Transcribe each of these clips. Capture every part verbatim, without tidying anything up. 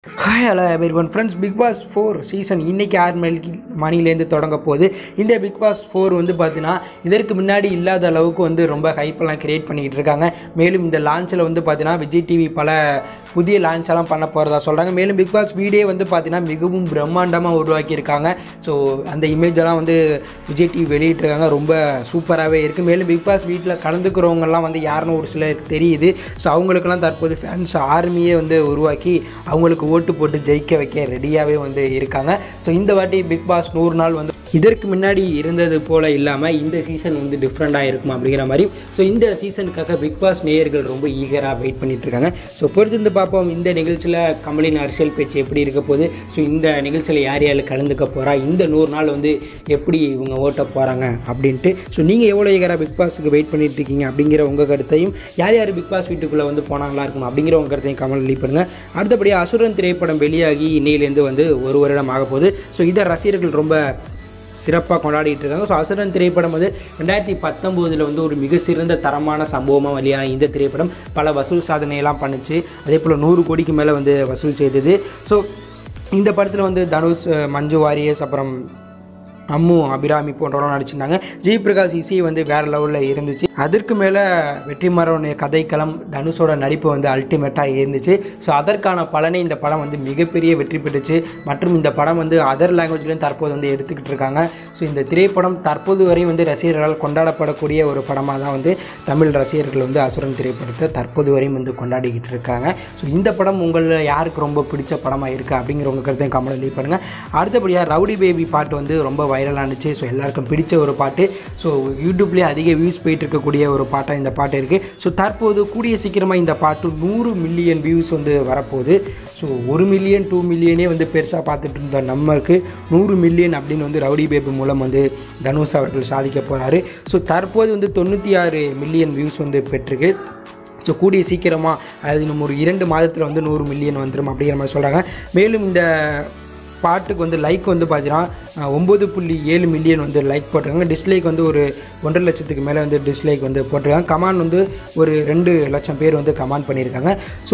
Hi hello everyone friends, Bigg Boss four season இன்னைக்கு ஆறு மணிலேருந்து தொடங்க போகுது. இந்த Bigg Boss four வந்து பார்த்தீங்கன்னா இதற்கு முன்னாடி இல்லாத அளவுக்கு வந்து ரொம்ப ஹைப்பெல்லாம் கிரியேட் பண்ணிக்கிட்டு இருக்காங்க. மேலும் இந்த லான்ச்சில் வந்து பார்த்தீங்கன்னா விஜய் டிவி பல புதிய லான்ச்செல்லாம் பண்ண போகிறதா சொல்கிறாங்க. மேலும் Bigg Boss வீடியோ வந்து பார்த்தீங்கன்னா மிகவும் பிரம்மாண்டமாக உருவாக்கியிருக்காங்க. ஸோ அந்த இமேஜெல்லாம் வந்து விஜய் டிவி வெளியிட்டிருக்காங்க, ரொம்ப சூப்பராகவே இருக்குது. மேலும் Bigg Boss வீட்டில் கலந்துக்கிறவங்கலாம் வந்து யாருன்னு ஒரு சிலருக்கு தெரியுது. ஸோ அவங்களுக்கெல்லாம் தற்போது ஃபேன்ஸ் ஆர்மியே வந்து உருவாக்கி அவங்களுக்கு ஓட்டு போட்டு ஜெயிக்க வைக்க ரெடியாகவே வந்து இருக்காங்க. ஸோ இந்த வாட்டி Bigg Boss நூறு நாள் வந்து இதற்கு முன்னாடி இருந்தது போல் இல்லாமல் இந்த சீசன் வந்து டிஃப்ரெண்ட்டாக இருக்கும் அப்படிங்கிற மாதிரி. ஸோ இந்த சீசனுக்காக Bigg Boss நேயர்கள் ரொம்ப ஈகராக வெயிட் பண்ணிகிட்ருக்காங்க. ஸோ பொறுத்திருந்து பார்ப்போம் இந்த நிகழ்ச்சியில் கமலின் அரசியல் பேச்சு எப்படி இருக்க போகுது, ஸோ இந்த நிகழ்ச்சியில் யார் யார் கலந்துக்க போகிறா, இந்த நூறு நாள் வந்து எப்படி இவங்க ஓட்ட போகிறாங்க அப்படின்ட்டு. ஸோ நீங்கள் எவ்வளோ ஈகராக Bigg Bossக்கு வெயிட் பண்ணிட்டு இருக்கீங்க அப்படிங்கிற உங்கள் கருத்தையும், யார் யார் Bigg Boss வீட்டுக்குள்ளே வந்து போனாங்களா இருக்கும் அப்படிங்கிற உங்கள் கருத்தையும் கமல் லீவ் பண்ணுங்கள். அடுத்தபடியாக அசுரன் திரைப்படம் வெளியாகி இன்னையிலேருந்து வந்து ஒரு வருடம் ஆக போகுது. ஸோ இதை ரசிகர்கள் ரொம்ப சிறப்பாக கொண்டாடிட்டு இருக்காங்க. ஸோ அசுரன் திரைப்படம் வந்து ரெண்டாயிரத்தி பத்தொம்போதில் வந்து ஒரு மிக சிறந்த தரமான சம்பவமாக வெளியான இந்த திரைப்படம் பல வசூல் சாதனையெல்லாம் பண்ணிச்சு. அதே போல் நூறு கோடிக்கு மேலே வந்து வசூல் செய்தது. ஸோ இந்த படத்தில் வந்து தனுஷ், மஞ்சு வாரியர்ஸ், அப்புறம் அம்மு, அபிராமி போன்றவங்களும் நடிச்சிருந்தாங்க. ஜி பிரகாஷ் இசை வந்து வேறு லெவலில் இருந்துச்சு. அதற்கு மேலே வெற்றிமாறனுடைய கதைக்களம், தனுஷோட நடிப்பு வந்து அல்டிமேட்டாக இருந்துச்சு. ஸோ அதற்கான பலனை இந்த படம் வந்து மிகப்பெரிய வெற்றி பெற்றுச்சு. மற்றும் இந்த படம் வந்து அதர் லாங்குவேஜ்லையும் தற்போது வந்து எடுத்துக்கிட்டு இருக்காங்க. ஸோ இந்த திரைப்படம் தற்போது வரையும் வந்து ரசிகர்களால் கொண்டாடப்படக்கூடிய ஒரு படமாக தான் வந்து தமிழ் ரசிகர்கள் வந்து அசுரன் திரைப்படத்தை தற்போது வரையும் வந்து கொண்டாடிக்கிட்டு இருக்காங்க. ஸோ இந்த படம் உங்களில் யாருக்கு ரொம்ப பிடிச்ச படமாக இருக்குது அப்படிங்கிற உங்கள் கருத்தையும் கமெண்ட் லீவ் பண்ணுங்கள். அடுத்தபடியாக ரவுடி பேபி பாட்டு வந்து ரொம்ப வைரலானுச்சு. ஸோ எல்லாருக்கும் பிடிச்ச ஒரு பாட்டு. ஸோ யூடியூப்லேயே அதிக வியூஸ் போயிட்டு இருக்கக்கூடிய ஒரு பாட்டாக இந்த பாட்டு இருக்குது. ஸோ தற்போது கூடிய சீக்கிரமாக இந்த பாட்டு நூறு மில்லியன் வியூஸ் வந்து வரப்போகுது. ஸோ ஒரு மில்லியன் டூ மில்லியனே வந்து பெருசாக பார்த்துட்டு இருந்த நம்மளுக்கு நூறு மில்லியன் அப்படின்னு வந்து ரவுடி பேபி மூலம் வந்து தனுஷ் அவர்கள் சாதிக்க போகிறாரு. ஸோ தற்போது வந்து தொண்ணூற்றி ஆறு மில்லியன் வியூஸ் வந்து பெற்றிருக்கு. ஸோ கூடிய சீக்கிரமாக அதாவது இன்னும் ஒரு இரண்டு மாதத்தில் வந்து நூறு மில்லியன் வந்துடும் அப்படிங்கிற மாதிரி சொல்கிறாங்க. மேலும் இந்த பாட்டுக்கு வந்து லைக் வந்து பார்த்தீங்கன்னா ஒம்பது புள்ளி ஏழு மில்லியன் வந்து லைக் போட்டிருக்காங்க. டிஸ்லைக் வந்து ஒரு ஒன்றரை லட்சத்துக்கு மேலே வந்து டிஸ்லைக் வந்து போட்டிருக்காங்க. கமெண்ட் வந்து ஒரு ரெண்டு லட்சம் பேர் வந்து கமெண்ட் பண்ணியிருக்காங்க. ஸோ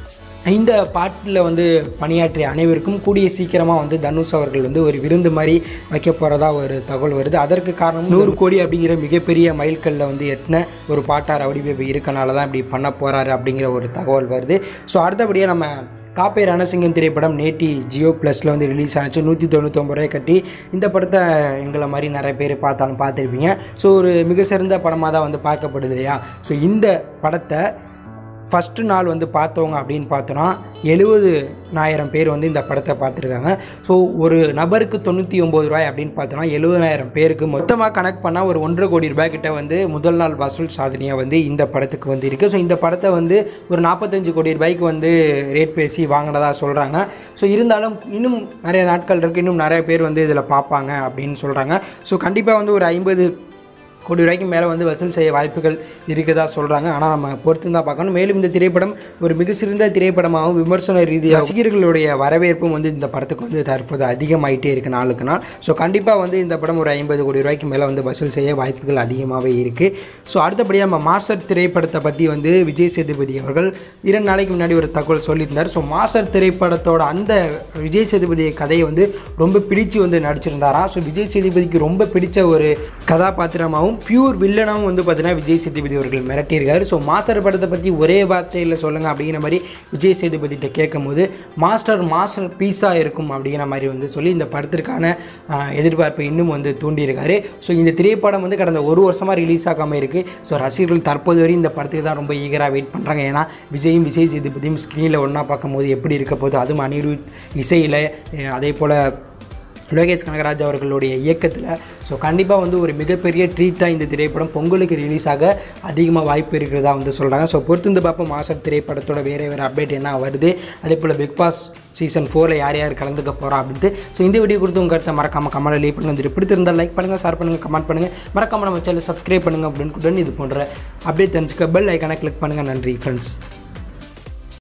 இந்த பாட்டில் வந்து பணியாற்றிய அனைவருக்கும் கூடிய சீக்கிரமாக வந்து தனுஷ் அவர்கள் வந்து ஒரு விருந்து மாதிரி வைக்க போகிறதா ஒரு தகவல் வருது. அதற்கு காரணம் நூறு கோடி அப்படிங்கிற மிகப்பெரிய மைல்கல்ல வந்து எட்டின ஒரு பாட்டார் ரவுடி பேபி இருக்கனால தான் இப்படி பண்ண போகிறாரு அப்படிங்கிற ஒரு தகவல் வருது. ஸோ அடுத்தபடியாக நம்ம பாe Ranasingam திரைப்படம் நேட்டி ஜியோ ப்ளஸில் வந்து ரிலீஸ் ஆனிச்சு. நூற்றி தொண்ணூற்றொம்பது ரூபாய் கட்டி இந்த படத்தை எங்களை மாதிரி நிறைய பேர் பார்த்தாலும் பார்த்துருப்பீங்க. ஸோ ஒரு மிக சிறந்த படமாக தான் வந்து பார்க்கப்படுது இல்லையா. ஸோ இந்த படத்தை ஃபஸ்ட்டு நாள் வந்து பார்த்தவங்க அப்படின்னு பார்த்தோன்னா எழுபதுனாயிரம் பேர் வந்து இந்த படத்தை பார்த்துருக்காங்க. ஸோ ஒரு நபருக்கு தொண்ணூற்றி ஒம்பது ரூபாய் அப்படின்னு பார்த்தோன்னா எழுபதாயிரம் பேருக்கு மொத்தமாக கனெக்ட் பண்ணால் ஒரு ஒன்றரை கோடி ரூபாய் கிட்ட வந்து முதல் நாள் வசூல் சாதனையாக வந்து இந்த படத்துக்கு வந்து இருக்குது. ஸோ இந்த படத்தை வந்து ஒரு நாற்பத்தஞ்சு கோடி ரூபாய்க்கு வந்து ரேட் பேசி வாங்கினதாக சொல்கிறாங்க. ஸோ இருந்தாலும் இன்னும் நிறைய நாட்கள் இருக்குது, இன்னும் நிறைய பேர் வந்து இதில் பார்ப்பாங்க அப்படின்னு சொல்கிறாங்க. ஸோ கண்டிப்பாக வந்து ஒரு ஐம்பது கோடி ரூபாய்க்கு மேலே வந்து வசூல் செய்ய வாய்ப்புகள் இருக்குதா சொல்கிறாங்க. ஆனால் நம்ம பொறுத்து தான் பார்க்கணும். மேலும் இந்த திரைப்படம் ஒரு மிக சிறந்த திரைப்படமாகவும் விமர்சன ரீதியாக ரசிகர்களுடைய வரவேற்பும் வந்து இந்த படத்துக்கு வந்து தற்போது அதிகமாகிட்டே இருக்குது நாளுக்கு நாள். ஸோ கண்டிப்பாக வந்து இந்த படம் ஒரு ஐம்பது கோடி ரூபாய்க்கு மேலே வந்து வசூல் செய்ய வாய்ப்புகள் அதிகமாகவே இருக்குது. ஸோ அடுத்தபடியாக நம்ம மாஸ்டர் திரைப்படத்தை பற்றி வந்து விஜய் சேதுபதி அவர்கள் இரண்டு நாளைக்கு முன்னாடி ஒரு தகவல் சொல்லியிருந்தார். ஸோ மாஸ்டர் திரைப்படத்தோட அந்த விஜய் சேதுபதி கதையை வந்து ரொம்ப பிடிச்சு வந்து நடிச்சிருந்தாராம். ஸோ விஜய் சேதுபதிக்கு ரொம்ப பிடிச்ச ஒரு கதாபாத்திரமாகவும் பியூர் வில்லனாகவும் வந்து பார்த்தீங்கன்னா விஜய் சேதுபதி அவர்கள் மிரட்டியிருக்காரு. ஸோ மாஸ்டர் படத்தை பற்றி ஒரே வார்த்தையில் சொல்லுங்கள் அப்படிங்கிற மாதிரி விஜய் சேதுபதிகிட்ட கேட்கும் போது மாஸ்டர் மாஸ்டர் பீஸாக இருக்கும் அப்படிங்கிற மாதிரி வந்து சொல்லி இந்த படத்திற்கான எதிர்பார்ப்பை இன்னும் வந்து தூண்டியிருக்காரு. ஸோ இந்த திரைப்படம் வந்து கடந்த ஒரு வருஷமாக ரிலீஸ் ஆகாமல் இருக்குது. ஸோ ரசிகர்கள் தற்போது வரை இந்த படத்துக்கு தான் ரொம்ப ஈகராக வெயிட் பண்ணுறாங்க. ஏன்னா விஜயும் விஜய் சேதுபதியும் ஸ்க்ரீனில் ஒன்றா பார்க்கும்போது எப்படி இருக்க போது, அதுவும் அனிருத் இசையில், அதே போல் லோகேஷ் கனகராஜ் அவர்களுடைய இயக்கத்தில். ஸோ கண்டிப்பாக வந்து ஒரு மிகப்பெரிய ட்ரீட்டாக இந்த திரைப்படம் பொங்கலுக்கு ரிலீஸ் ஆக அதிகமாக வாய்ப்பு இருக்கிறதா வந்து சொல்கிறாங்க. ஸோ பொறுத்து வந்து பார்ப்போம் மாஸ்டர் திரைப்படத்தோட வேறு வேறு அப்டேட் என்ன வருது, அதே போல் பிக் பாஸ் சீசன் ஃபோரில் யார் யார் கலந்துக்க போகிறா அப்படின்ட்டு. ஸோ இந்த வீடியோ கொடுத்து உங்கள் கருத்தை மறக்காமல் கமெண்ட் லீவ் பண்ணி வந்துட்டு பிடித்திருந்தால் லைக் பண்ணுங்கள், ஷேர் பண்ணுங்கள், கமெண்ட் பண்ணுங்கள், மறக்காமல் நம்ம சேனல் சப்ஸ்கிரைப் பண்ணுங்கள் அப்படின்னு கூட இது போன்ற அப்டேட் தெரிஞ்சுக்க பெல் ஐக்கானை கிளிக் பண்ணுங்கள். நன்றி ஃப்ரெண்ட்ஸ்.